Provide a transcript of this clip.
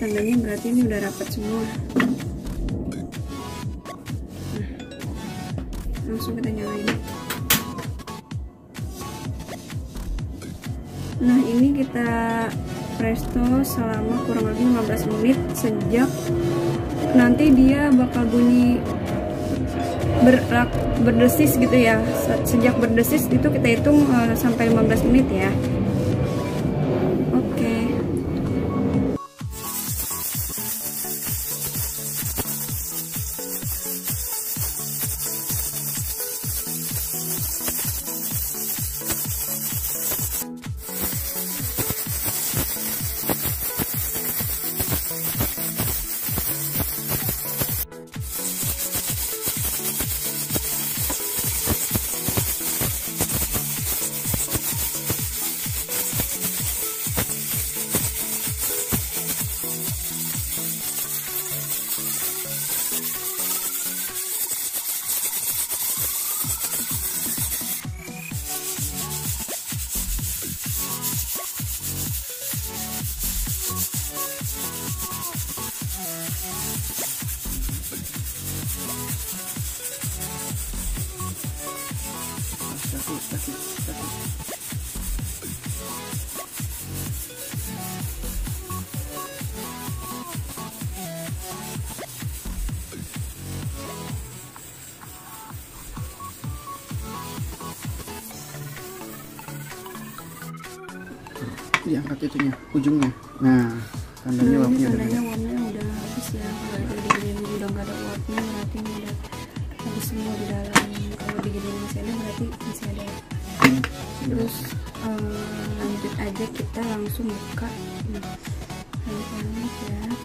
tandanya berarti ini udah rapat semua. Langsung kita nyalain. Nah, ini kita presto selama kurang lebih 15 menit sejak nanti dia bakal bunyi berdesis gitu ya. Sejak berdesis itu kita hitung sampai 15 menit ya. Oke. Diangkat itunya, ujungnya. Nah, tandanya uapnya udah habis ya. Kalau diginiin udah nggak ada uapnya, berarti ini udah habis semua di dalam. Kalau diginiin masih ada, berarti masih ada. Terus lanjut aja, kita langsung buka. Lanjut ya.